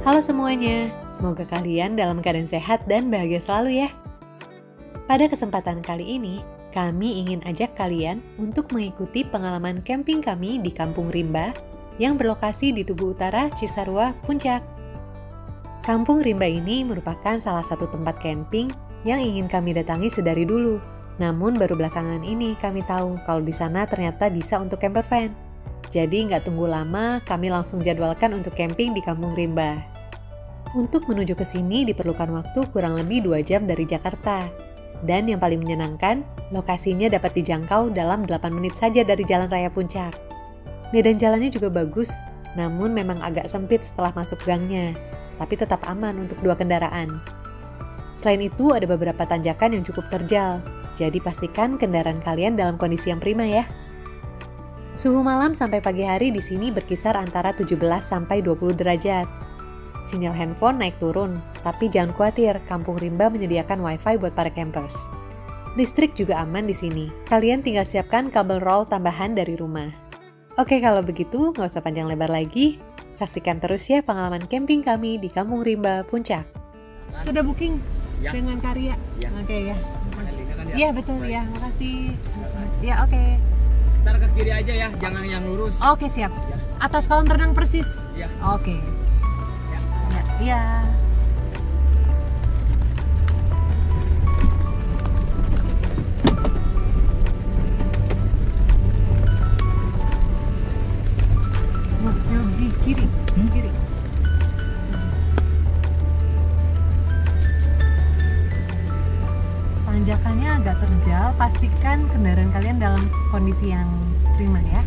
Halo semuanya, semoga kalian dalam keadaan sehat dan bahagia selalu ya. Pada kesempatan kali ini, kami ingin ajak kalian untuk mengikuti pengalaman camping kami di Kampung Rimba yang berlokasi di Tugu Utara, Cisarua, Puncak. Kampung Rimba ini merupakan salah satu tempat camping yang ingin kami datangi sedari dulu. Namun baru belakangan ini kami tahu kalau di sana ternyata bisa untuk camper van. Jadi nggak tunggu lama, kami langsung jadwalkan untuk camping di Kampung Rimba. Untuk menuju ke sini diperlukan waktu kurang lebih 2 jam dari Jakarta. Dan yang paling menyenangkan, lokasinya dapat dijangkau dalam 8 menit saja dari Jalan Raya Puncak. Medan jalannya juga bagus, namun memang agak sempit setelah masuk gangnya, tapi tetap aman untuk 2 kendaraan. Selain itu, ada beberapa tanjakan yang cukup terjal, jadi pastikan kendaraan kalian dalam kondisi yang prima ya. Suhu malam sampai pagi hari di sini berkisar antara 17 sampai 20 derajat. Sinyal handphone naik turun, tapi jangan khawatir, Kampung Rimba menyediakan wifi buat para campers. Listrik juga aman di sini, kalian tinggal siapkan kabel roll tambahan dari rumah. Oke, kalau begitu nggak usah panjang lebar lagi, saksikan terus ya pengalaman camping kami di Kampung Rimba, Puncak. Sudah booking ya. Dengan Karya? Ya. Oke ya. Kan, Iya betul ya, makasih. Ya oke. Ntar ke kiri aja ya, jangan yang lurus. Oke siap. Ya. Atas kolam renang persis. Ya. Oke. Iya. Di kiri, kiri. Tanjakannya agak terjal, pastikan kendaraan kalian dalam kondisi yang prima ya.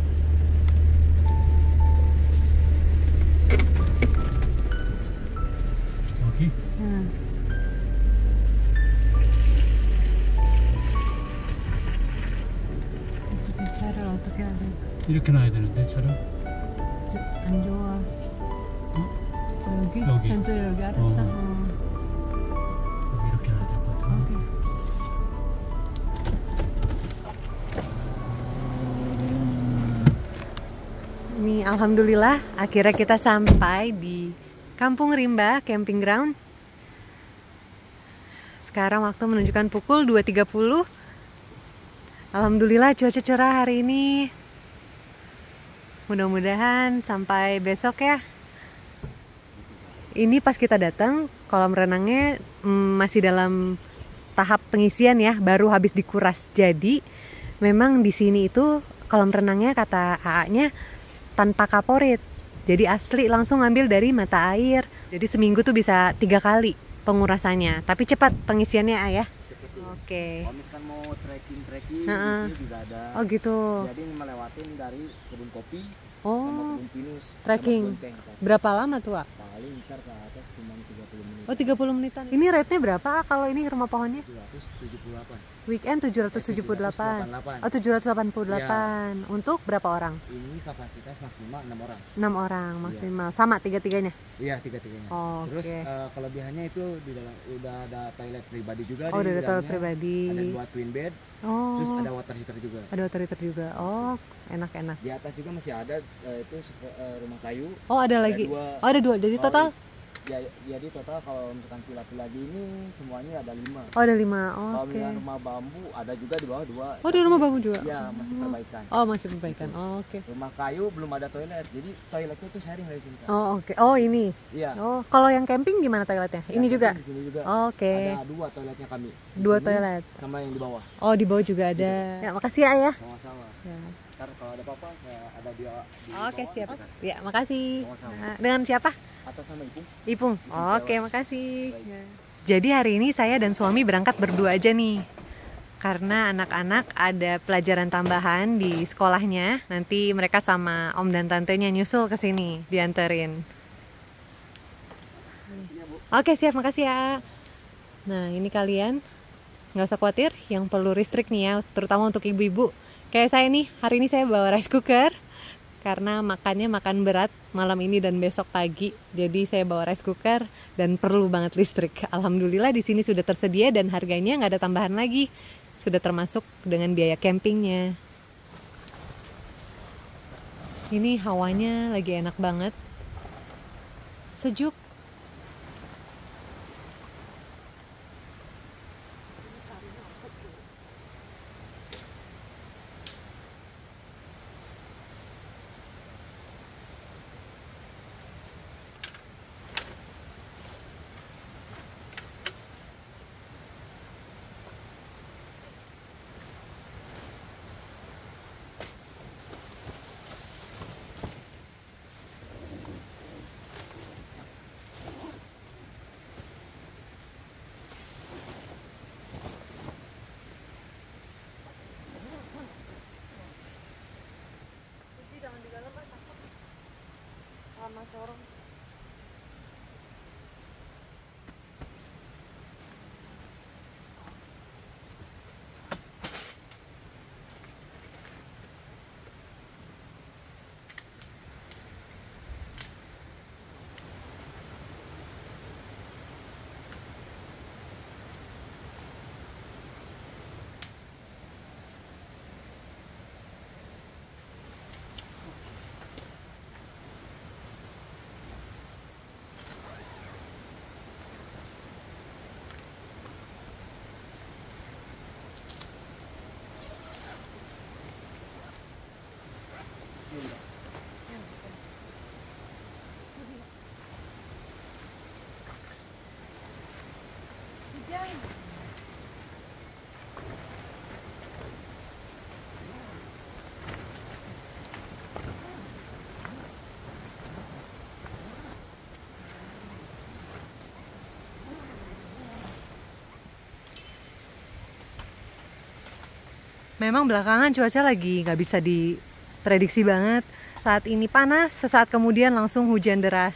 차를 어떻게 해야 돼? 이렇게 놔야 되는데 차를? 안 좋아. 여기? 여기. 펜트 여기 알았어. 이렇게 놔야 될 것 같은데. 오케이. Ini alhamdulillah akhirnya kita sampai di Kampung Rimba Camping Ground. Sekarang waktu menunjukkan pukul 2.30. Alhamdulillah cuaca cerah hari ini. Mudah-mudahan sampai besok ya. Ini pas kita datang kolam renangnya masih dalam tahap pengisian ya, baru habis dikuras. Jadi memang di sini itu kolam renangnya kata AA-nya tanpa kaporit. Jadi asli langsung ngambil dari mata air. Jadi seminggu tuh bisa 3 kali pengurasannya. Tapi cepat pengisiannya ya. Oke. Kalau misalkan mau trekking di sini juga ada. Oh gitu. Jadi melewatin dari kebun kopi Oh. sama kebun pinus. Trekking. Sama Bonteng. Berapa lama tuh, Wak? Paling ntar ke atas cuma 30 menit. Oh 30 menitan. Ini rate-nya berapa kalau ini rumah pohonnya? 778. Weekend 778. Oh 788. Untuk berapa orang? Ini kapasitas maksimal 6 orang. 6 orang maksimal. Sama tiga-tiganya? Iya, tiga-tiganya. Oh, terus oke. Kelebihannya itu di dalam udah ada toilet pribadi juga. Oh, di udah ada toilet dalamnya. pribadi. Ada 2 twin bed. Oh. Terus ada water heater juga. Ada water heater juga. Oh, enak-enak. Di atas juga masih ada itu rumah kayu. Oh, ada lagi. Oh, ada 2. Jadi total? Jadi total kalau misalkan villa-villa ini semuanya ada 5. Oh, ada 5. Oh, kalau oke. misalkan rumah bambu ada juga di bawah 2. Oh, di rumah bambu juga? Iya, masih perbaikan. Oh, masih perbaikan. Gitu. Oh, oke. Rumah kayu belum ada toilet. Jadi toiletnya itu sharing dari sini. Oh, oke. Oh, ini. Iya. Oh, kalau yang camping gimana toiletnya? Ini juga? Di sini juga. Oh, oke. Ada 2 toiletnya kami. 2 toilet. Sama yang di bawah. Oh, di bawah juga ada. Ya, makasih ya, Ayah. Sama-sama. Ya. Ntar kalau ada apa-apa saya ada di Oke, bawah, siap. kita Ya, makasih. Sama-sama. Nah, dengan siapa? atas sama Ipung. Ipung. Ipung, Oke, Jawa. makasih. Baik. Ya. Jadi hari ini saya dan suami berangkat berdua aja nih. Karena anak-anak ada pelajaran tambahan di sekolahnya. Nanti mereka sama om dan tantenya nyusul ke sini, dianterin. Oke, siap, makasih ya. Nah, ini kalian nggak usah khawatir, yang perlu listrik nih ya, terutama untuk ibu-ibu. Kayak saya nih, hari ini saya bawa rice cooker karena makannya makan berat malam ini dan besok pagi. Jadi saya bawa rice cooker dan perlu banget listrik. Alhamdulillah di sini sudah tersedia dan harganya nggak ada tambahan lagi. Sudah termasuk dengan biaya campingnya. Ini hawanya lagi enak banget. sejuk. Memang belakangan cuaca lagi nggak bisa diprediksi banget. Saat ini panas, sesaat kemudian langsung hujan deras.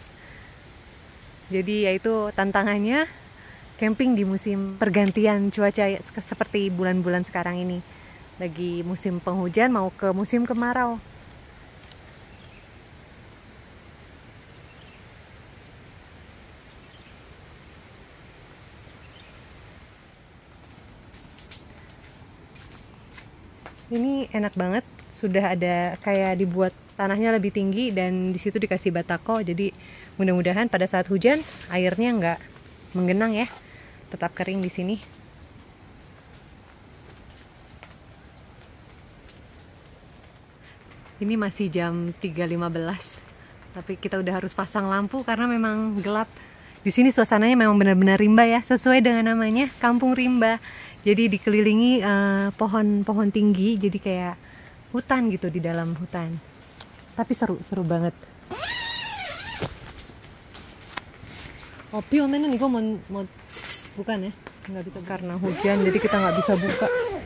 Jadi yaitu tantangannya camping di musim pergantian cuaca seperti bulan-bulan sekarang ini. Lagi musim penghujan mau ke musim kemarau. Ini enak banget, sudah ada kayak dibuat tanahnya lebih tinggi dan di situ dikasih batako. Jadi mudah-mudahan pada saat hujan airnya nggak menggenang ya, tetap kering di sini. Ini masih jam 3.15, tapi kita udah harus pasang lampu karena memang gelap. Di sini suasananya memang benar-benar rimba ya, sesuai dengan namanya, Kampung Rimba. Jadi dikelilingi pohon-pohon tinggi, jadi kayak hutan gitu di dalam hutan. Tapi seru banget. Opi omenan nih mau bukan ya? Nggak bisa karena hujan, jadi kita nggak bisa buka.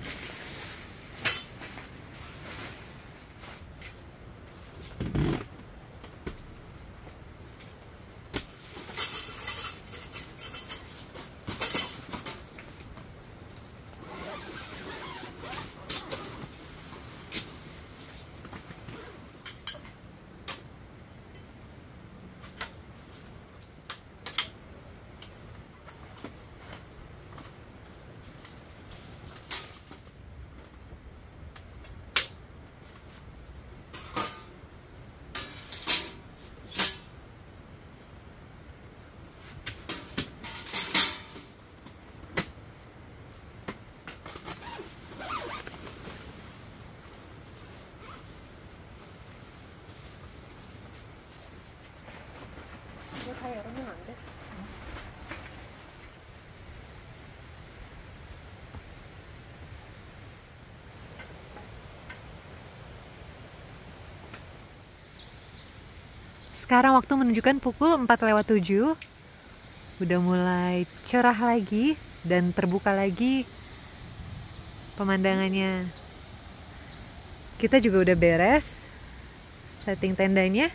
Sekarang waktu menunjukkan pukul 4:07. Udah mulai cerah lagi dan terbuka lagi pemandangannya. Kita juga udah beres setting tendanya.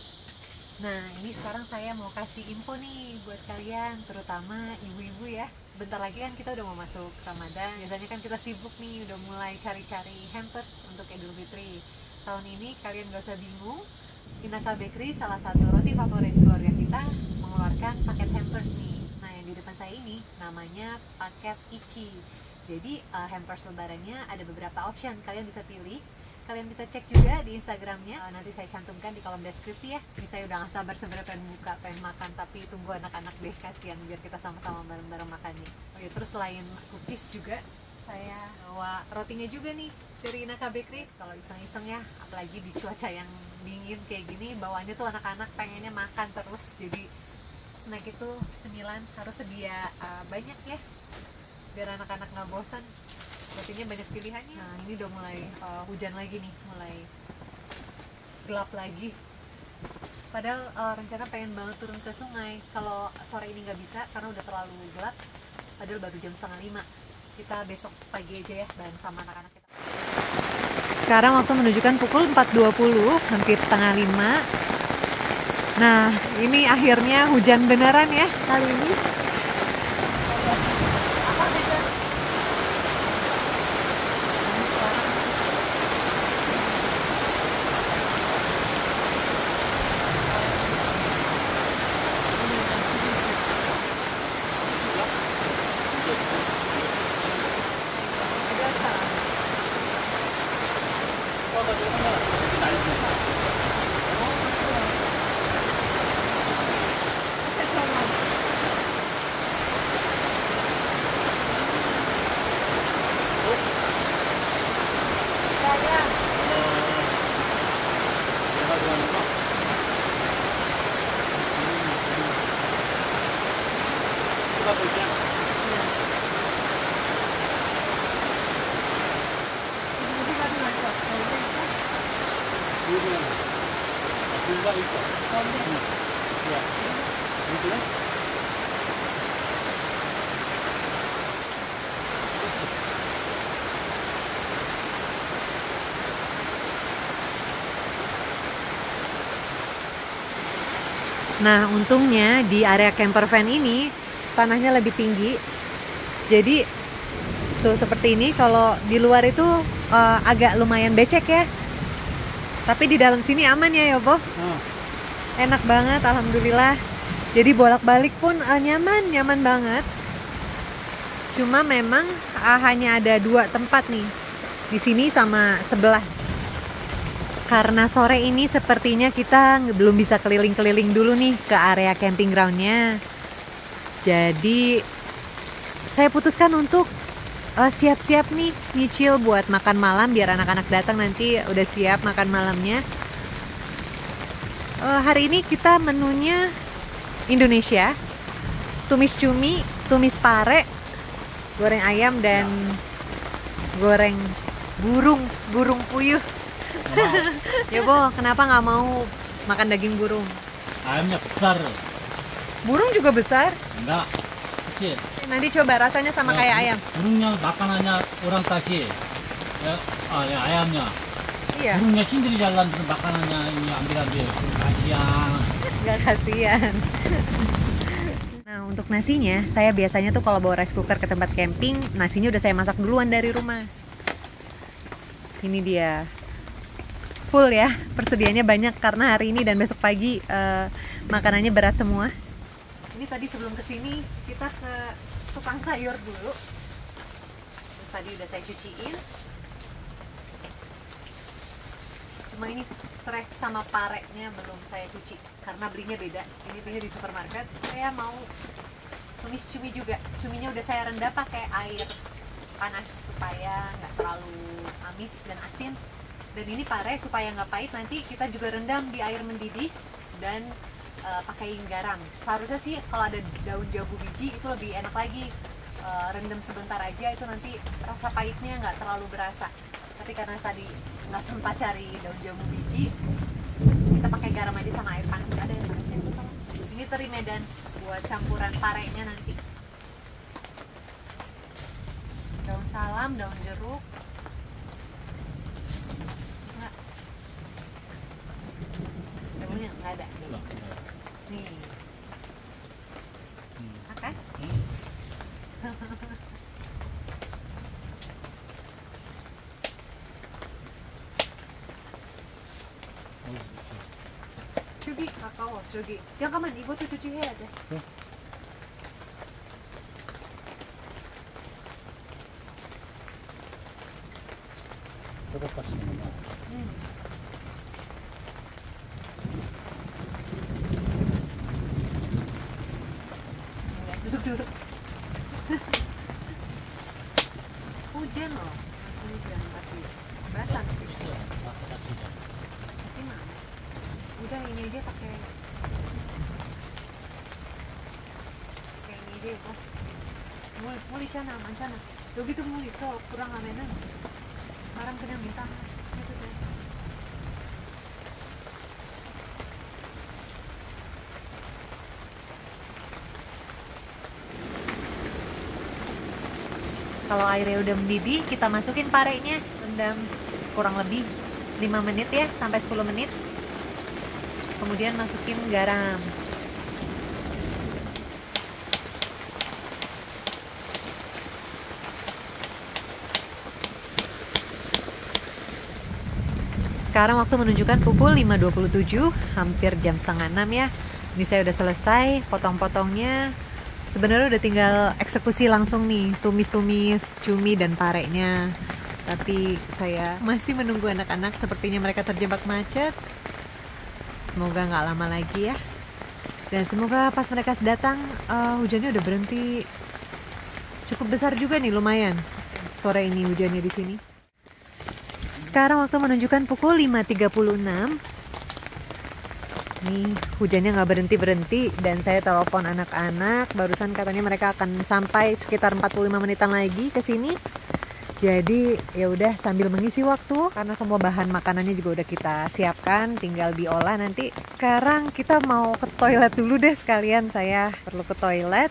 Nah, ini sekarang saya mau kasih info nih buat kalian, terutama ibu-ibu ya. bentar lagi kan kita udah mau masuk Ramadan. Biasanya kan kita sibuk nih, udah mulai cari-cari hampers untuk Idul Fitri. Tahun ini kalian gak usah bingung, Inaka Bakery, salah satu roti favorit keluarga kita, mengeluarkan paket hampers nih. Nah, yang di depan saya ini namanya paket Ichi. Jadi hampers lebarannya ada beberapa option, kalian bisa pilih. Kalian bisa cek juga di Instagramnya, nanti saya cantumkan di kolom deskripsi ya. Ini saya udah gak sabar sebenarnya pengen buka, pengen makan, tapi tunggu anak-anak deh, kasihan biar kita sama-sama bareng-bareng makannya. Oke, terus selain cookies juga saya bawa rotinya juga nih dari Inaka Bakery. Kalau iseng-iseng ya, apalagi di cuaca yang dingin kayak gini, bawaannya tuh anak-anak pengennya makan terus. Jadi snack itu cemilan harus sedia banyak ya, biar anak-anak nggak bosan. Rotinya banyak pilihannya. Nah, ini udah mulai hujan lagi nih, mulai gelap lagi. Padahal rencana pengen banget turun ke sungai. Kalau sore ini nggak bisa karena udah terlalu gelap. Padahal baru jam 4:30. Kita besok pagi aja ya, bareng sama anak-anak kita. Sekarang waktu menunjukkan pukul 4.20, hampir 4:30. Nah, ini akhirnya hujan beneran ya kali ini. Nah, untungnya di area camper van ini tanahnya lebih tinggi. Jadi tuh seperti ini, kalau di luar itu agak lumayan becek ya. Tapi di dalam sini aman ya, Yobo? Enak banget, alhamdulillah. Jadi bolak-balik pun nyaman banget. Cuma memang hanya ada 2 tempat nih, di sini sama sebelah. Karena sore ini sepertinya kita belum bisa keliling-keliling dulu nih ke area camping groundnya. Jadi saya putuskan untuk siap-siap nih nyicil buat makan malam, biar anak-anak datang nanti udah siap makan malamnya. Hari ini kita menunya Indonesia, tumis cumi, tumis pare, goreng ayam, dan goreng burung puyuh. Ya Bo, kenapa nggak mau makan daging burung? Ayamnya besar. Burung juga besar. Enggak, kecil. Nanti coba rasanya sama kayak ayam. Burungnya makanannya orang kasih. Ya, ya ayamnya. Iya. Burungnya sendiri jalan makanannya ini ambil-ambil. Kasihan. Nggak kasihan. Nah, untuk nasinya, saya biasanya tuh kalau bawa rice cooker ke tempat camping, nasinya udah saya masak duluan dari rumah. Ini dia. Full ya, persediaannya banyak karena hari ini dan besok pagi makanannya berat semua. Ini tadi sebelum kesini kita ke tukang sayur dulu. Terus tadi udah saya cuciin. Cuma ini serai sama parenya belum saya cuci karena belinya beda. Ini belinya di supermarket. Saya mau tumis cumi juga. Cuminya udah saya rendam pakai air panas supaya nggak terlalu amis dan asin. Dan ini pare supaya nggak pahit, nanti kita juga rendam di air mendidih dan pakai garam. Seharusnya sih kalau ada daun jambu biji itu lebih enak lagi. Rendam sebentar aja, itu nanti rasa pahitnya nggak terlalu berasa. Tapi karena tadi nggak sempat cari daun jambu biji, kita pakai garam aja sama air panas. Ada yang panasnya itu. Ini teri Medan buat campuran parenya nanti. Daun salam, daun jeruk. Nggak ada nih. Makan 저기 가까워. 저기. 잠깐만, 이것도 조치해야 돼. 저것까지 되는 거. Duduk-duduk. Hujan loh. Hujan tapi basah. Tapi mana? Udah ini aja pakai ini aja kok. 물 있잖아, 많잖아. 여기도 물 있어. kurang 하면은 바람 그냥 민다 해도 돼. Kalau airnya udah mendidih, kita masukin parenya, rendam kurang lebih 5 menit ya, sampai 10 menit. Kemudian masukin garam. Sekarang waktu menunjukkan pukul 5.27, hampir jam setengah 6 ya. Ini saya udah selesai, potong-potongnya. Sebenarnya udah tinggal eksekusi langsung nih, tumis-tumis cumi dan parenya. Tapi saya masih menunggu anak-anak, sepertinya mereka terjebak macet. Semoga nggak lama lagi ya. Dan semoga pas mereka datang, hujannya udah berhenti. Cukup besar juga nih, lumayan. Sore ini hujannya di sini. Sekarang waktu menunjukkan pukul 5.36. Nih hujannya nggak berhenti-berhenti dan saya telepon anak-anak, barusan katanya mereka akan sampai sekitar 45 menitan lagi ke sini. Jadi ya udah sambil mengisi waktu karena semua bahan makanannya juga udah kita siapkan, tinggal diolah nanti. Sekarang kita mau ke toilet dulu deh sekalian, saya perlu ke toilet.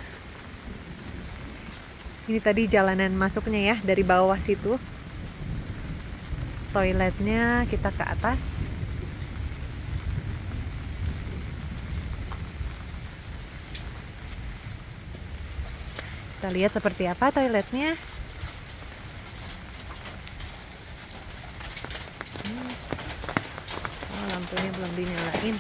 Ini tadi jalanan masuknya ya dari bawah situ. Toiletnya kita ke atas. Kita lihat seperti apa toiletnya. Oh, lampunya belum dinyalain.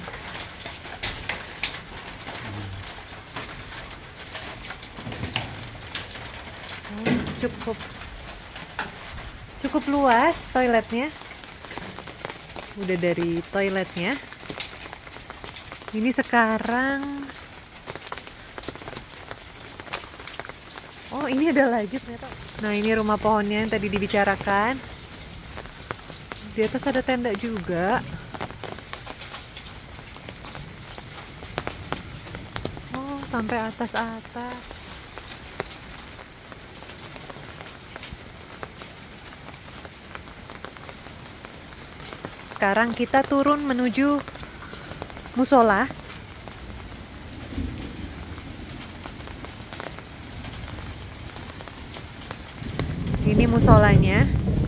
Oh, cukup luas toiletnya. Udah dari toiletnya. Ini sekarang. Oh, ini ada lagi ternyata. Nah, ini rumah pohonnya yang tadi dibicarakan. Di atas ada tenda juga. Oh, sampai atas-atas. Sekarang kita turun menuju musola. Ini musolanya.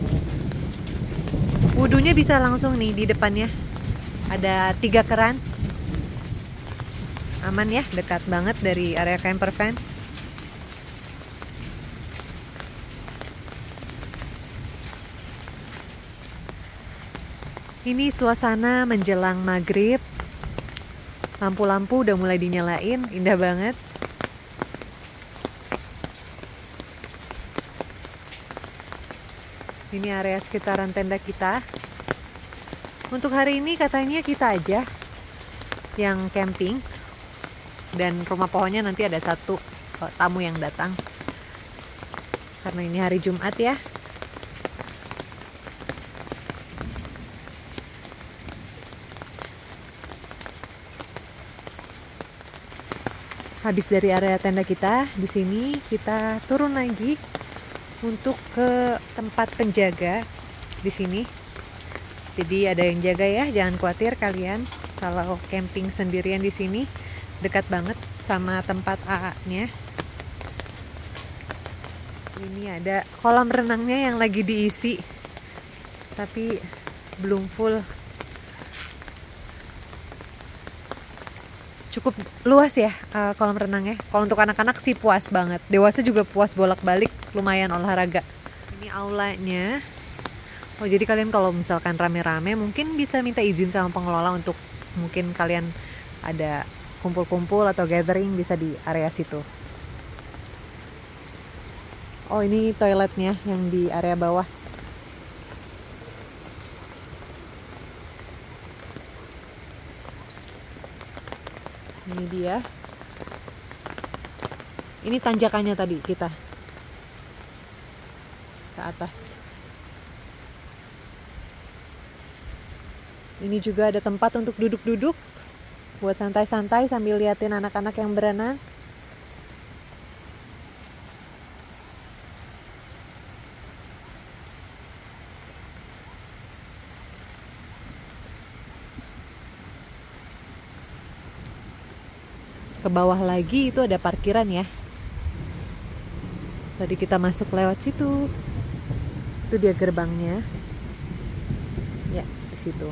Wudunya bisa langsung nih di depannya. Ada 3 keran. Aman ya, dekat banget dari area camper van. Ini suasana menjelang maghrib. Lampu-lampu udah mulai dinyalain, indah banget. Ini area sekitaran tenda kita. Untuk hari ini katanya kita aja yang camping. Dan rumah pohonnya nanti ada 1 tamu yang datang. Karena ini hari Jumat ya. Habis dari area tenda kita, di sini kita turun lagi untuk ke tempat penjaga di sini. Jadi ada yang jaga ya, jangan khawatir kalian kalau camping sendirian di sini. Dekat banget sama tempat AA-nya. Ini ada kolam renangnya yang lagi diisi, tapi belum full. Cukup luas ya kolam renangnya. Kalau untuk anak-anak sih puas banget. Dewasa juga puas bolak-balik, lumayan olahraga. Ini aulanya. Oh, jadi kalian kalau misalkan rame-rame mungkin bisa minta izin sama pengelola untuk mungkin kalian ada kumpul-kumpul atau gathering bisa di area situ. Oh, ini toiletnya yang di area bawah. Ini dia. Ini tanjakannya tadi kita ke atas. Ini juga ada tempat untuk duduk-duduk buat santai-santai sambil liatin anak-anak yang berenang. Ke bawah lagi itu ada parkiran ya. Tadi kita masuk lewat situ. Itu dia gerbangnya. Ya, di situ.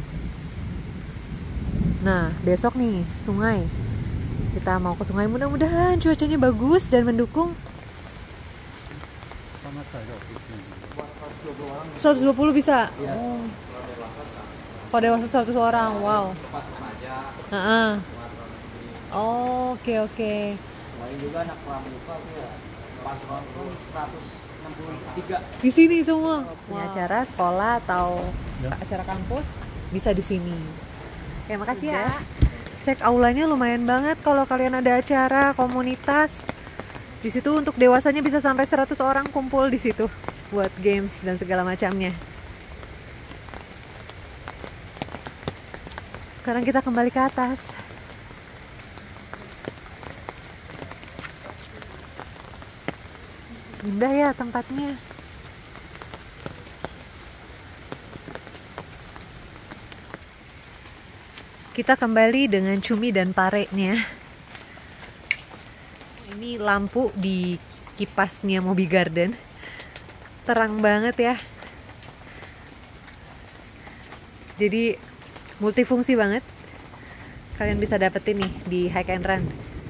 Nah, besok nih sungai. Kita mau ke sungai, mudah-mudahan cuacanya bagus dan mendukung. Panas saja waktu itu. 120 bisa. Iya. Oh. Kalau dewasa 100 orang, wow. Pas remaja, Heeh. cuma 100 Oke, oke. Kemarin juga anak pramuka tuh ya, pas nonton 163. Di sini semua. Punya acara sekolah atau acara kampus bisa di sini. Oke, makasih ya. Cek aulanya lumayan banget kalau kalian ada acara komunitas. Di situ untuk dewasanya bisa sampai 100 orang kumpul di situ buat games dan segala macamnya. Sekarang kita kembali ke atas. Indah ya tempatnya. Kita kembali dengan cumi dan parenya. Ini lampu di kipasnya Mobi Garden. Terang banget ya. Jadi multifungsi banget. Kalian bisa dapetin nih di Hike and Run.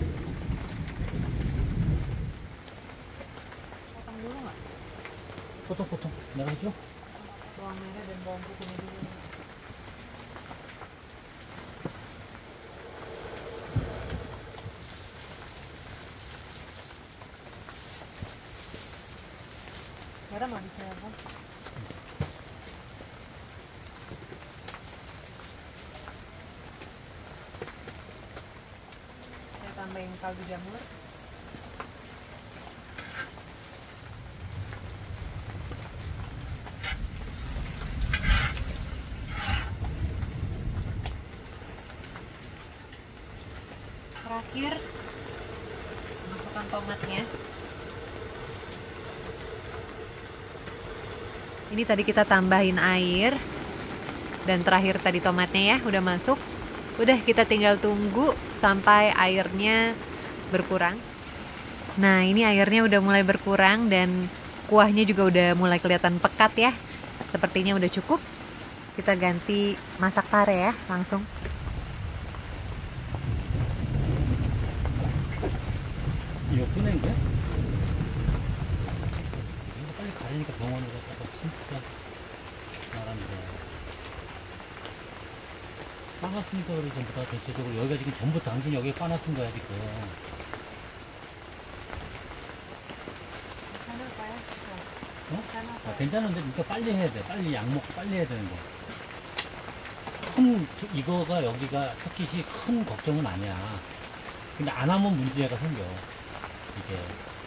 Potong dulu nggak? Potong-potong. Merah hijau. Bawang merah dan bawang putihnya dulu. Garam habisnya apa? Saya tambahin kaldu jamur. Terakhir masukkan tomatnya. Ini tadi kita tambahin air. Dan terakhir tadi tomatnya ya udah masuk. Udah kita tinggal tunggu sampai airnya berkurang. Nah, ini airnya udah mulai berkurang dan kuahnya juga udah mulai kelihatan pekat ya. Sepertinya udah cukup. Kita ganti masak pare ya langsung. 이거 꺼낸 거야? 이거 빨리 가려니까 병원에 갔다가 진짜 나란데. 빠놨으니까 그래 전부 다 전체적으로 여기가 지금 전부 당신이 여기에 빠놨은 거야 지금. 어? 아, 괜찮은데 그러니까 빨리 해야 돼. 빨리 약 먹고 빨리 해야 되는 거. 이거가 여기가 석깃이 큰 걱정은 아니야. 근데 안 하면 문제가 생겨. 이게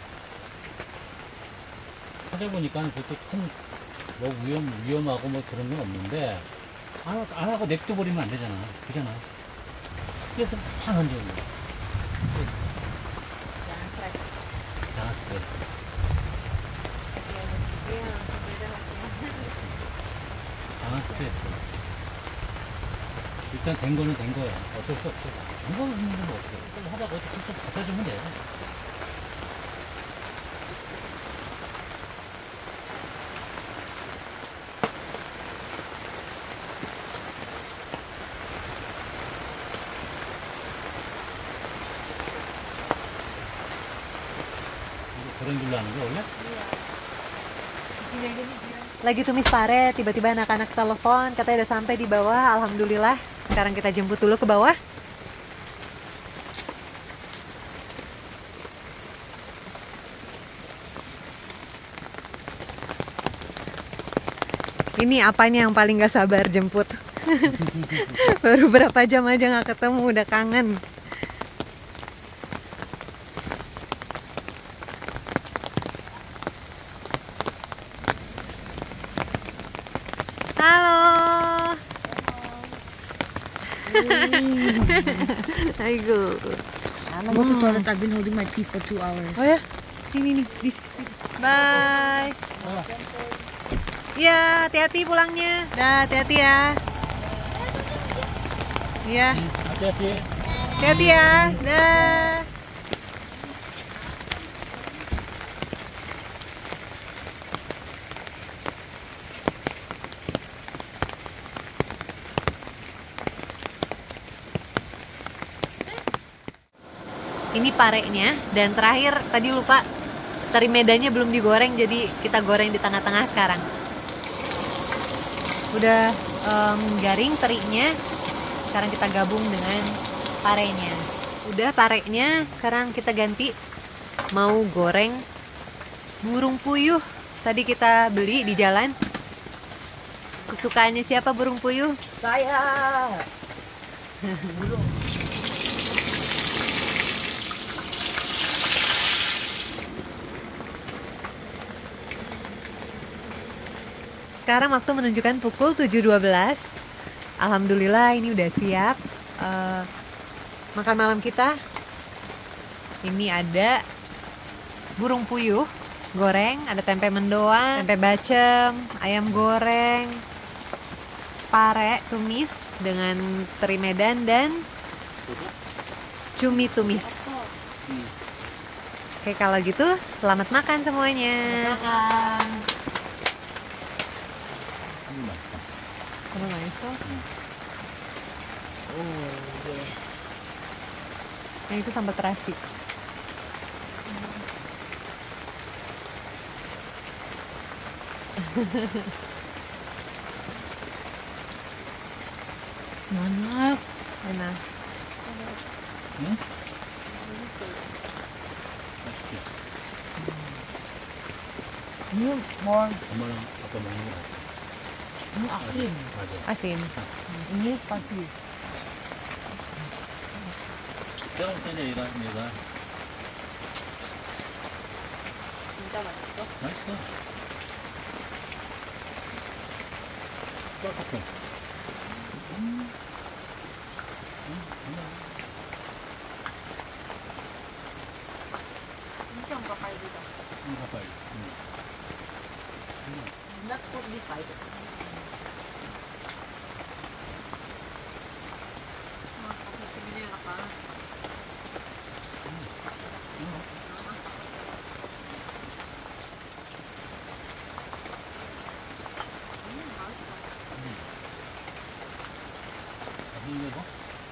찾아보니까 그것도 큰뭐 위험하고 뭐 그런 건 없는데 안 하고 냅둬버리면 안 되잖아. 그잖아. 스트레스 참 안 좋은 거야. 장한 스트레스. 장한 스트레스. 일단 된 거는 된 거야. 어쩔 수 없어. 이거 있는 건 어떻게 해. 빨리 하다가 어떻게 좀 갖다 주면 돼. 이거 그런 줄로 하는 거 원래? Iya. Di sini aja nih, Lagi tumis pare, tiba-tiba anak-anak telepon, katanya udah sampai di bawah. Alhamdulillah. Sekarang kita jemput dulu ke bawah. Ini apanya yang paling gak sabar jemput? Baru berapa jam aja gak ketemu, udah kangen. Halo. Ayo. I'm going to toilet. I've been holding my pee for 2 hours. Oh ya, ini di sini. Bye. Ya, hati-hati pulangnya. Dah, hati-hati ya. Iya, hati-hati. hati-hati ya. Dah. Ini parenya, dan terakhir tadi lupa teri medanya belum digoreng, jadi kita goreng di tengah-tengah sekarang. Udah garing terinya, sekarang kita gabung dengan parenya. Udah parenya, sekarang kita ganti mau goreng burung puyuh. Tadi kita beli di jalan. Kesukaannya siapa burung puyuh? Saya. Sekarang waktu menunjukkan pukul 7.12. Alhamdulillah ini udah siap makan malam kita. Ini ada burung puyuh goreng, ada tempe mendoan, tempe bacem, ayam goreng, pare tumis dengan teri medan, dan cumi tumis. Oke, kalau gitu selamat makan semuanya. Makan. Kalau itu, yang itu sambal terasi. Mantap. Enak. Ini more. 엄마랑 아빠 먹는 거 같아. Ini asin. 맞아. Asin. Ini pasti. 내가 볼 때는 얘가 맛있어. 똑같아. 가까이. Not supposed to be fried. 맛있는 거?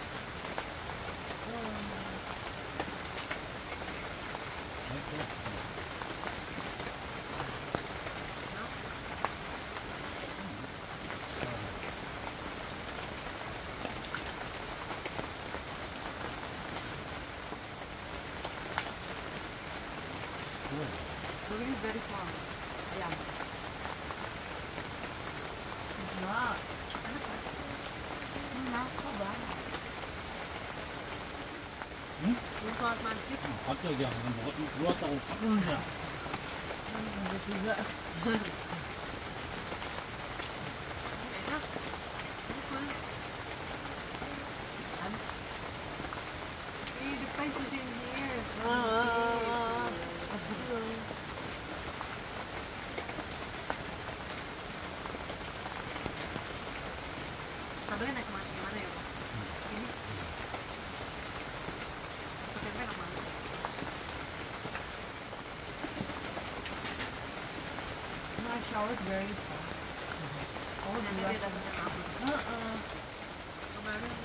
Burung is very small. Ayam. Enak. Enak kok banget. Burung sholat maghrib. 갑자기 야, 뭐가 좀 들어왔다고 깜짝 놀랐냐? Ada juga. Enak. The price is in here. Sambelnya nasi mana ya, Pak? Ini. Tempe enak banget. My shower is very fast. Oh, Nanti gila. dia dapetnya kabur. Kemarin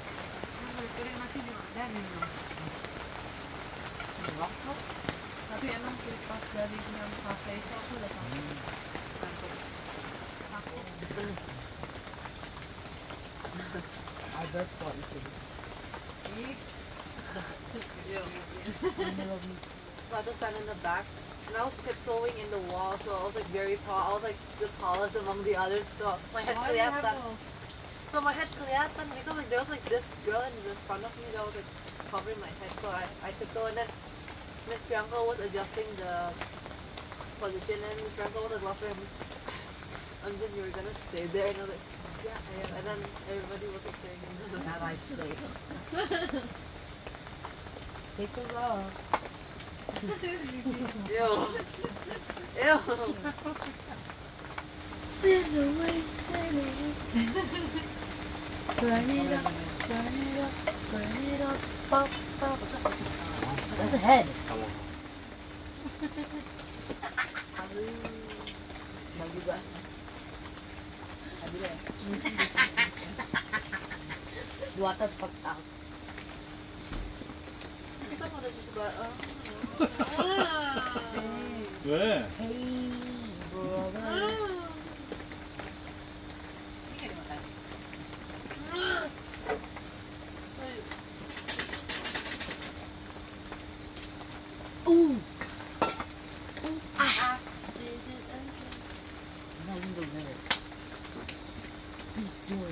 kulit nasi juga ada nih. Enak kok. Tapi emang sih pas dari yang cafe itu aku udah takut. Takut. Ada spot itu. So I had to stand in the back, and I was tiptoeing in the wall, so I was like very tall. I was like the tallest among the others, so my head Why do you have kelihatan. So my head kelihatan because like there was like this girl in the front of me that was like covering my head, so I tiptoed, and then Miss Priyanka was adjusting the position, and Miss Priyanka was like laughing at me. And then you were gonna stay there, and I was like, yeah, I am. And then everybody was like staring at me. That I stay. Take a look. Ew. Ew. Sail away, sail away. Burn it up, burn it up, burn it up, pop, pop. That's a head. Mau juga. Tadi deh. Dua tempat out. Kita pada juga. 왜? Hey, brother. Knowing the lyrics. Big boy.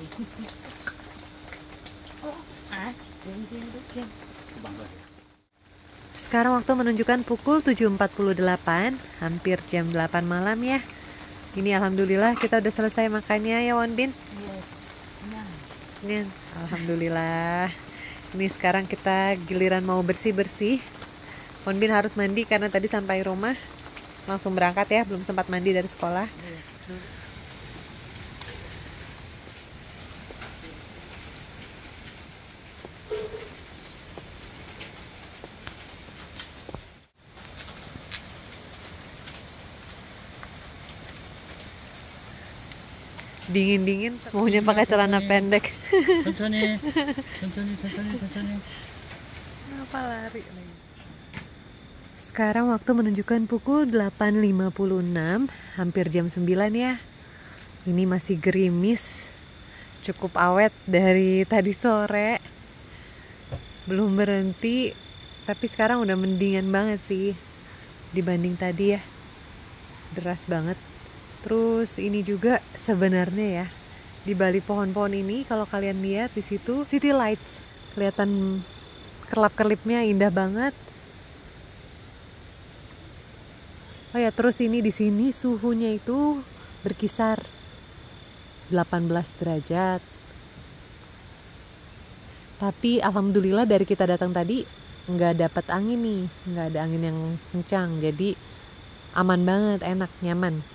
Baby, look at Sekarang waktu menunjukkan pukul 7.48, hampir jam 8 malam ya. Ini alhamdulillah kita udah selesai makannya ya Wonbin. yes. Nah. Ini alhamdulillah. Ini sekarang kita giliran mau bersih-bersih. Wonbin harus mandi karena tadi sampai rumah langsung berangkat ya, belum sempat mandi dari sekolah. Dingin-dingin maunya pakai celana pendek. 천천히, 천천히. Kenapa lari lagi? Sekarang waktu menunjukkan pukul 8.56, hampir jam 9 ya. Ini masih gerimis, cukup awet dari tadi sore. Belum berhenti, tapi sekarang udah mendingan banget sih dibanding tadi ya. Deras banget. Terus ini juga sebenarnya ya, di balik pohon-pohon ini kalau kalian lihat di situ city lights, kelihatan kerlap-kerlipnya indah banget. Oh ya, terus ini di sini suhunya itu berkisar 18 derajat. Tapi alhamdulillah dari kita datang tadi nggak dapat angin nih, nggak ada angin yang kencang, jadi aman banget, enak, nyaman.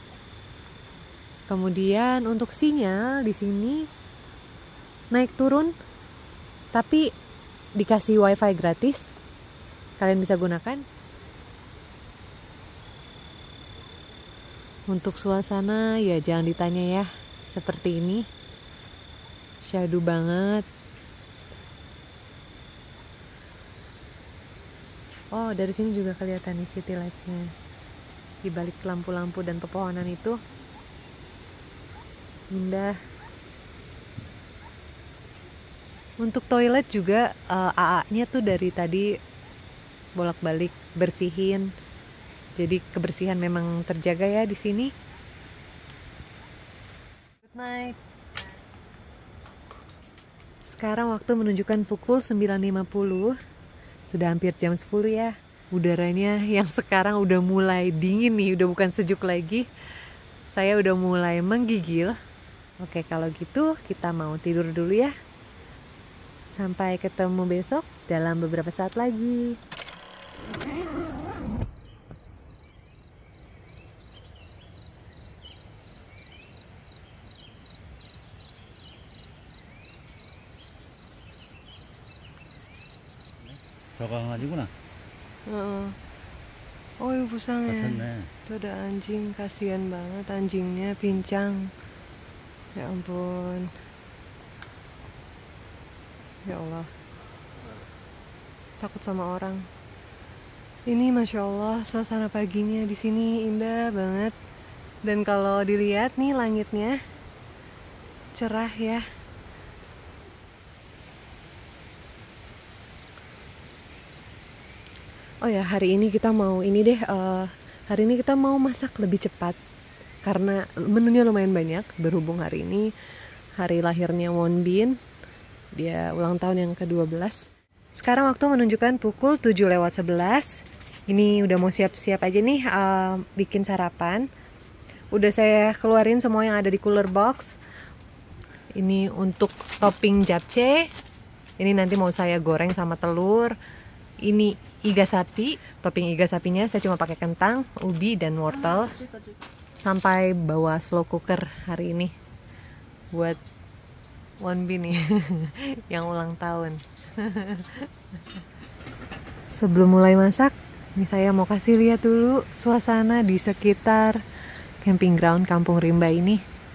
Kemudian untuk sinyal di sini naik turun, tapi dikasih wifi gratis, kalian bisa gunakan. Untuk suasana ya jangan ditanya ya, seperti ini, syahdu banget. Oh, dari sini juga kelihatan nih city lights-nya, di balik lampu-lampu dan pepohonan itu. Indah. Untuk toilet juga AA-nya tuh dari tadi bolak-balik bersihin. Jadi kebersihan memang terjaga ya di sini. Good night. Sekarang waktu menunjukkan pukul 9.50. Sudah hampir jam 10 ya. Udaranya yang sekarang udah mulai dingin nih, udah bukan sejuk lagi. Saya udah mulai menggigil. Oke, kalau gitu kita mau tidur dulu ya. Sampai ketemu besok dalam beberapa saat lagi. 저거 강아지구나. Oh, ibu sang ya. 다쳤네. Itu ada anjing, kasihan banget anjingnya, pincang. Ya ampun. Ya Allah. Takut sama orang. Ini Masya Allah suasana paginya di sini indah banget. Dan kalau dilihat nih langitnya cerah ya. Oh ya, hari ini kita mau hari ini kita mau masak lebih cepat karena menunya lumayan banyak. Berhubung hari ini hari lahirnya Won Bin, dia ulang tahun yang ke-12. Sekarang waktu menunjukkan pukul 7:11. Ini udah mau siap-siap aja nih bikin sarapan. Udah saya keluarin semua yang ada di cooler box. Ini untuk topping japchae. Ini nanti mau saya goreng sama telur. Ini iga sapi. Topping iga sapinya saya cuma pakai kentang, ubi, dan wortel. Sampai bawa slow cooker hari ini buat Won Bin nih yang ulang tahun. Sebelum mulai masak, ini saya mau kasih lihat dulu suasana di sekitar camping ground Kampung Rimba ini.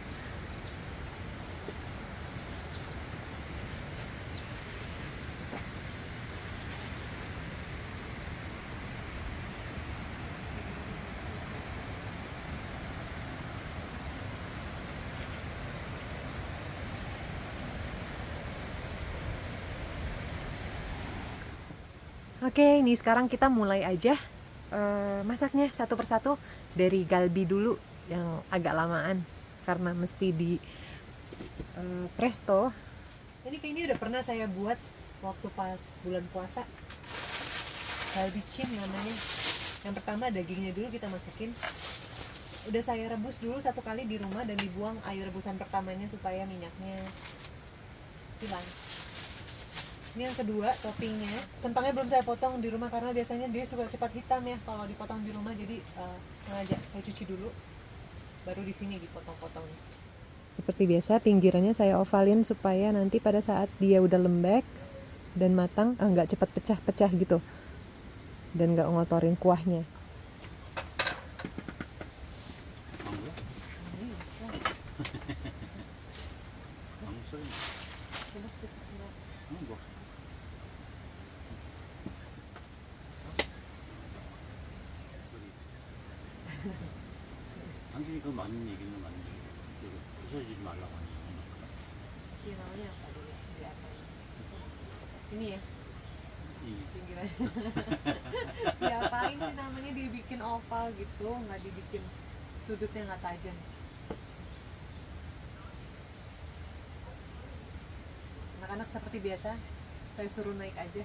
Oke, ini sekarang kita mulai aja masaknya satu persatu. Dari galbi dulu yang agak lamaan karena mesti di presto. Jadi kayak ini udah pernah saya buat waktu pas bulan puasa. Galbi chin namanya. Yang pertama dagingnya dulu kita masukin. Udah saya rebus dulu satu kali di rumah dan dibuang air rebusan pertamanya supaya minyaknya hilang. Ini yang kedua, toppingnya. Kentangnya belum saya potong di rumah karena biasanya dia suka cepat hitam ya kalau dipotong di rumah, jadi sengaja saya cuci dulu baru di sini dipotong-potong. Seperti biasa pinggirannya saya ovalin supaya nanti pada saat dia udah lembek dan matang nggak cepat pecah-pecah gitu dan nggak ngotorin kuahnya. 당신이 그 맞는 얘기는 맞는 얘기. 부서지지 말라고 하는 Dia namanya apa dulu? Sini ya pinggirannya. Diapain sih namanya, dibikin oval gitu, nggak dibikin sudutnya nggak tajam. Anak-anak seperti biasa saya suruh naik aja.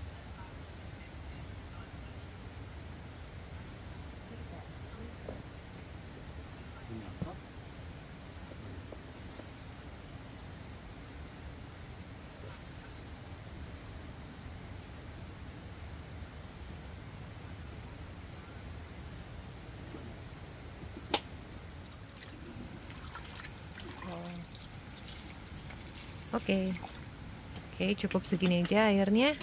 Oke, cukup segini aja airnya.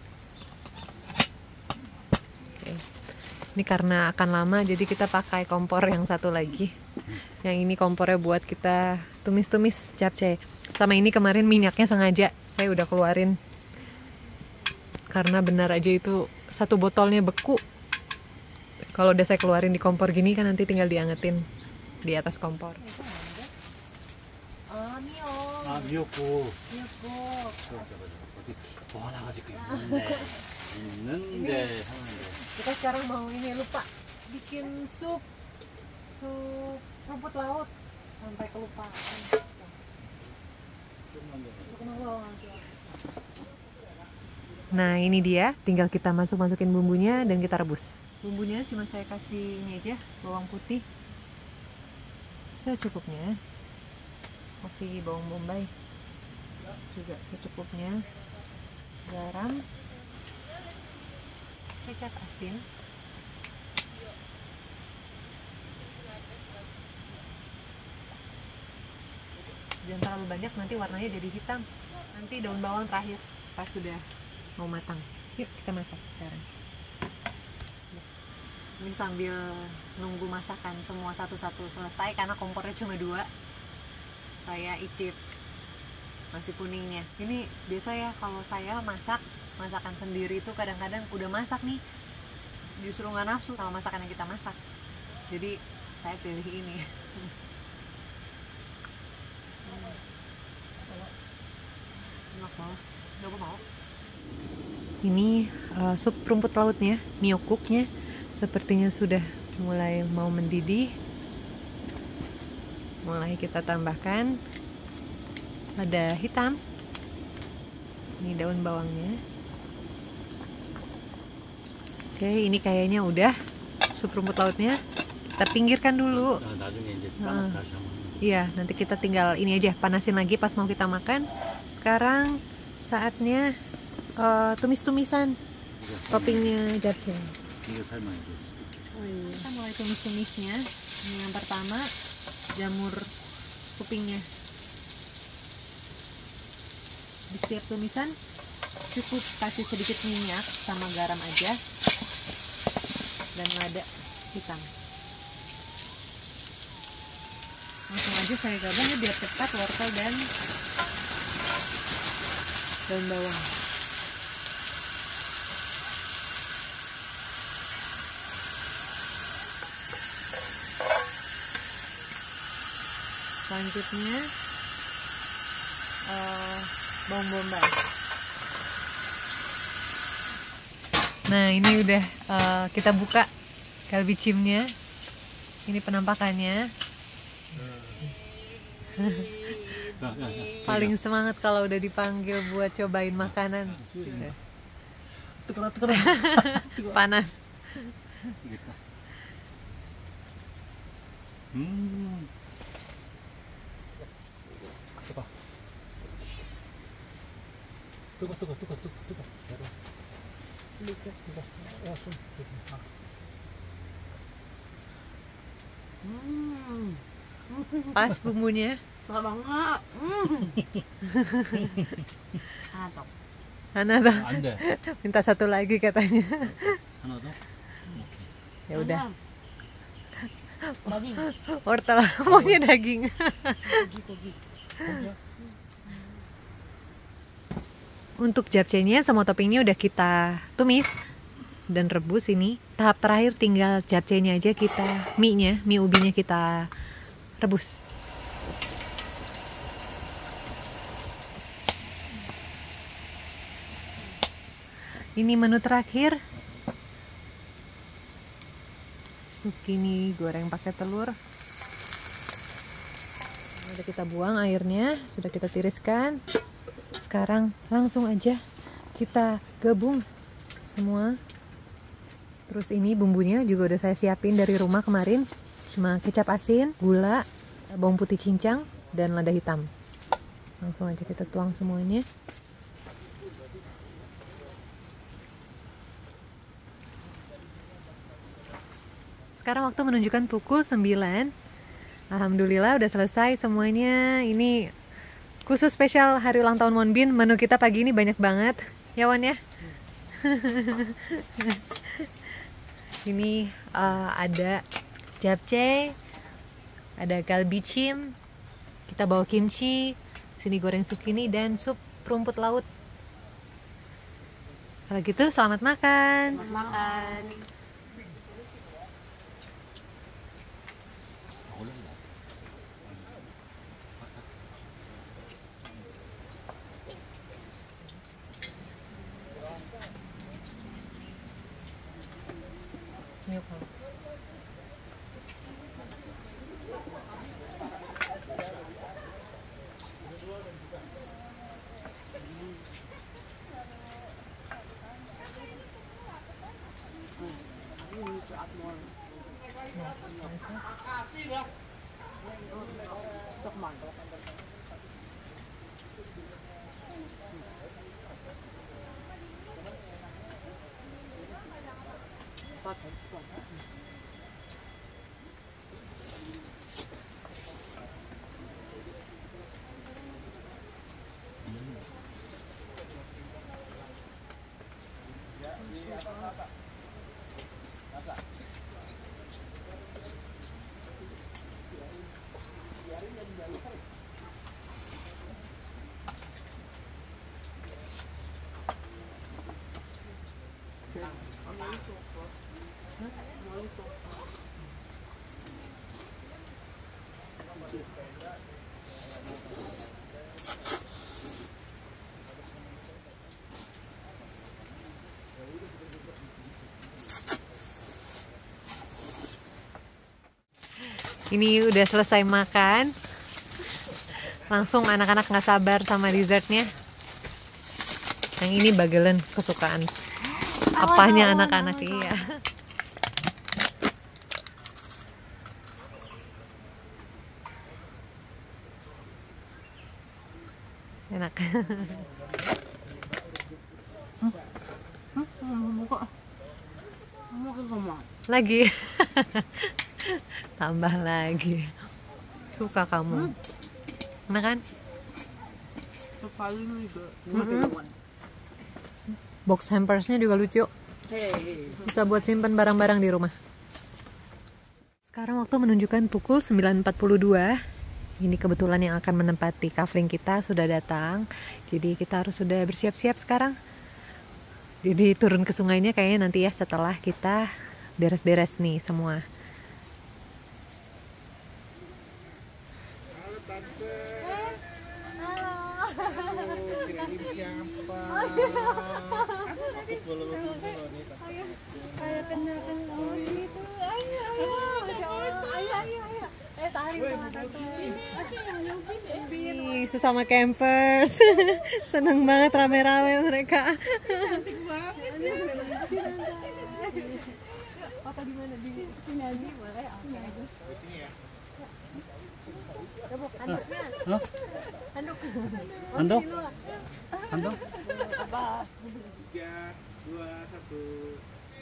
Oke. Ini karena akan lama jadi kita pakai kompor yang satu lagi. Yang ini kompornya buat kita tumis-tumis japchae. Sama ini kemarin minyaknya sengaja saya udah keluarin karena benar aja itu satu botolnya beku. Kalau udah saya keluarin di kompor gini kan nanti tinggal diangetin di atas kompor. 아, 미역국. 미역국. 어디 뭐 하나 가지고 있는데 하는데. Kita sekarang mau ini, lupa bikin sup rumput laut sampai kelupaan. Nah ini dia, tinggal kita masukin bumbunya dan kita rebus. Bumbunya cuma saya kasih ini aja, bawang putih secukupnya. Kasih bawang bombay juga secukupnya, garam, kecap asin, jangan terlalu banyak nanti warnanya jadi hitam. Nanti daun bawang terakhir pas sudah mau matang. Yuk kita masak sekarang. Ini sambil nunggu masakan semua satu-satu selesai karena kompornya cuma 2. Saya icip nasi kuningnya. Ini biasa ya kalau saya masakan sendiri itu kadang-kadang udah masak nih justru nggak nafsu sama masakan yang kita masak. Jadi saya pilih ini. Enak banget. Coba mau. Ini sup rumput lautnya, miokuknya sepertinya sudah mulai mau mendidih. Mulai kita tambahkan lada hitam. Ini daun bawangnya. Oke, ini kayaknya udah sup rumput lautnya. Kita pinggirkan dulu. 나중에 이제 빠나스 다시 한번. Iya, nanti kita tinggal ini aja, panasin lagi pas mau kita makan. Sekarang saatnya tumis-tumisan toppingnya japchae. 이거 설명해줘. Kita mulai tumis-tumisnya. Ini yang pertama, jamur kupingnya. Di setiap tumisan cukup kasih sedikit minyak sama garam aja dan lada hitam. Langsung aja saya gabung ya biar cepat wortel dan daun bawang. Selanjutnya bawang bombay. Nah ini udah kita buka galbicimnya. Ini penampakannya. Paling semangat kalau udah dipanggil buat cobain makanan. Panas. 이겠다. 뜨거. Pas bumbunya. Suka banget. Hana tuh 안 돼. minta satu lagi katanya. 하나 더? 오케이. Ya udah. Daging. Wortel maunya daging. Untuk japchae-nya sama toppingnya udah kita tumis dan rebus ini. Tahap terakhir tinggal japchae-nya aja kita, mie ubinya kita rebus. Ini menu terakhir. Zucchini goreng pakai telur. Udah kita buang airnya, sudah kita tiriskan. Sekarang langsung aja kita gabung semua. Terus ini bumbunya juga udah saya siapin dari rumah kemarin. Cuma kecap asin, gula, bawang putih cincang, dan lada hitam. Langsung aja kita tuang semuanya. Sekarang waktu menunjukkan pukul 9. Alhamdulillah udah selesai semuanya. Ini khusus spesial hari ulang tahun Wonbin. Menu kita pagi ini banyak banget. Ya Won ya? Ini ada japchae, ada galbicim, kita bawa kimchi, sini goreng zucchini dan sup rumput laut. Kalau gitu selamat makan. Makan. Yuk. Ini udah selesai makan. Langsung anak-anak nggak sabar sama dessertnya. Yang ini bagelen kesukaan apanya anak-anak, iya. Enak. Lagi. Tambah lagi. Suka kamu. Enak kan? Box hampersnya juga lucu. Bisa buat simpan barang-barang di rumah. Sekarang waktu menunjukkan pukul 9.42. Ini kebetulan yang akan menempati kafling kita sudah datang. Jadi kita harus sudah bersiap-siap sekarang. Jadi turun ke sungainya kayaknya nanti ya setelah kita beres-beres nih semua. Halo tante. Halo. Kirain siapa? Aku belum nih tante. Ayo kenal gitu. Ayo. Masya Allah. Ayo. Tarik sama tante. Sesama campers. Seneng banget rame-rame mereka. Cantik banget. Apa di mana? Di sini aja boleh. Oke. Di sini ya. Handuknya. Handuk. Handuk? Handuk? Apa? 3, 2, 1.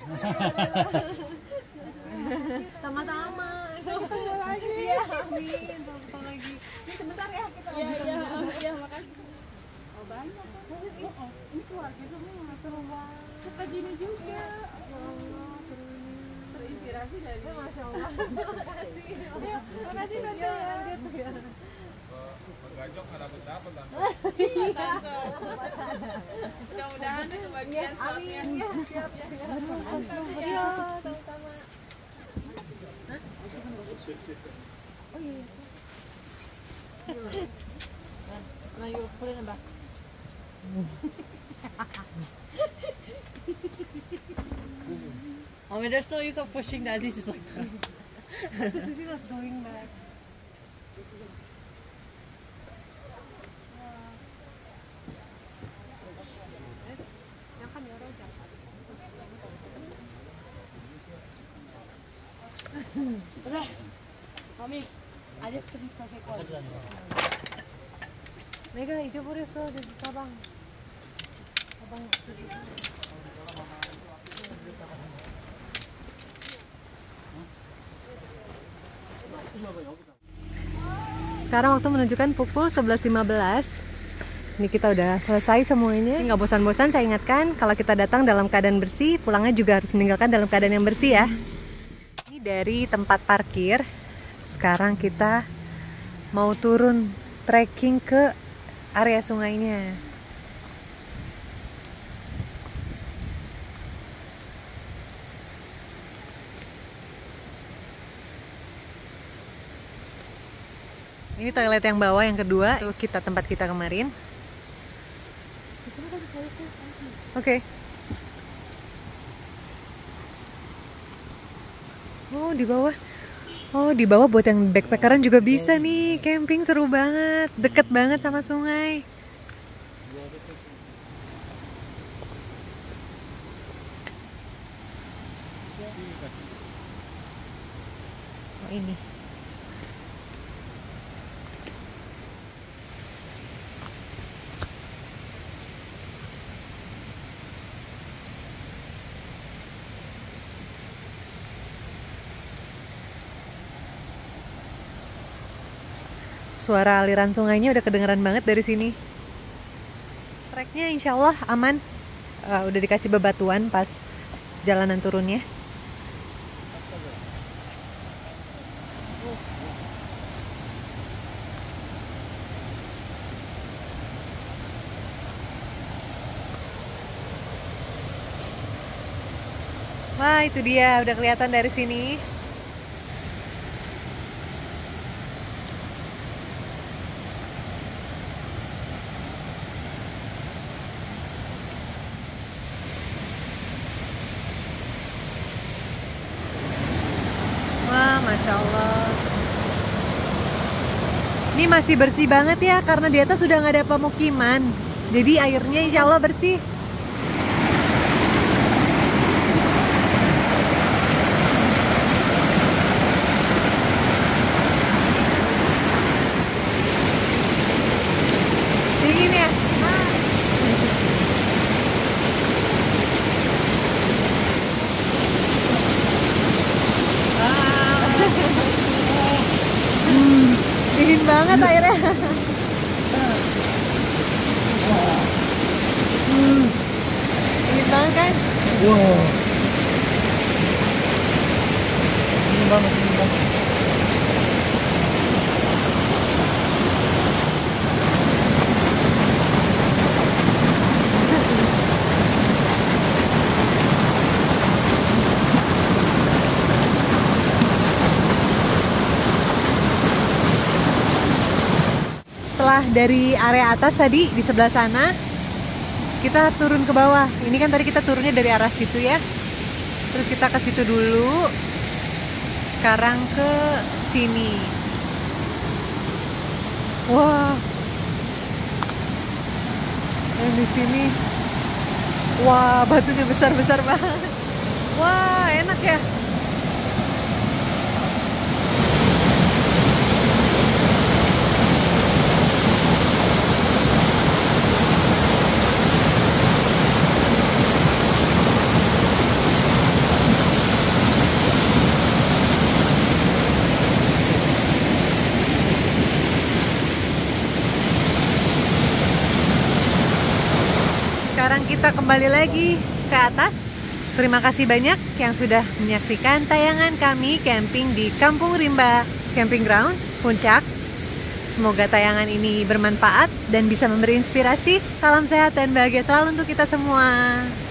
Sama-sama. Iya, amin. Foto lagi. Ini sebentar ya kita. Iya, makasih. Oh, banyak. Ini keluarga semua. Seru banget. Suka gini juga. Terinspirasi dari. Masya Allah. Makasih tante. Lanjut ya. Menggajok nggak dapat tante. Mudah-mudahan kebagian Amin. Iya, siap. Iya, sama-sama. Oh iya. Now you put it in back. I mean, there's no use of pushing that. He's just like that. He's not going back. Udah. Mami, ada cerita sekor. 내가 잊어버렸어. 저기 가방. 가방 저기. Sekarang waktu menunjukkan pukul 11.15. Ini kita udah selesai semuanya. Nggak bosan-bosan saya ingatkan, kalau kita datang dalam keadaan bersih, pulangnya juga harus meninggalkan dalam keadaan yang bersih ya. Ini dari tempat parkir. Sekarang kita mau turun trekking ke area sungainya. Ini toilet yang bawah yang kedua, itu tempat kita kemarin. Oke. Oh, di bawah. Oh, di bawah buat yang backpackeran juga bisa nih. Camping seru banget. Deket banget sama sungai. Oh, ini. Suara aliran sungainya udah kedengeran banget dari sini. Treknya insya Allah aman. Udah dikasih bebatuan pas jalanan turunnya. Wah, itu dia, udah kelihatan dari sini. Wah, Masya Allah. Ini masih bersih banget ya, karena di atas sudah nggak ada pemukiman. Jadi airnya insya Allah bersih. Dingin ya? Dingin banget airnya. Dingin banget kan? Wow. Ini banget, ini banget. Setelah dari area atas tadi di sebelah sana, kita turun ke bawah. Ini kan tadi kita turunnya dari arah situ ya. Terus kita ke situ dulu. Sekarang ke sini. Wah. Dan di sini, wah, batunya besar-besar banget. Wah, enak ya. Sekarang kita kembali lagi ke atas. Terima kasih banyak yang sudah menyaksikan tayangan kami camping di Kampung Rimba Camping Ground, Puncak. Semoga tayangan ini bermanfaat dan bisa memberi inspirasi. Salam sehat dan bahagia selalu untuk kita semua.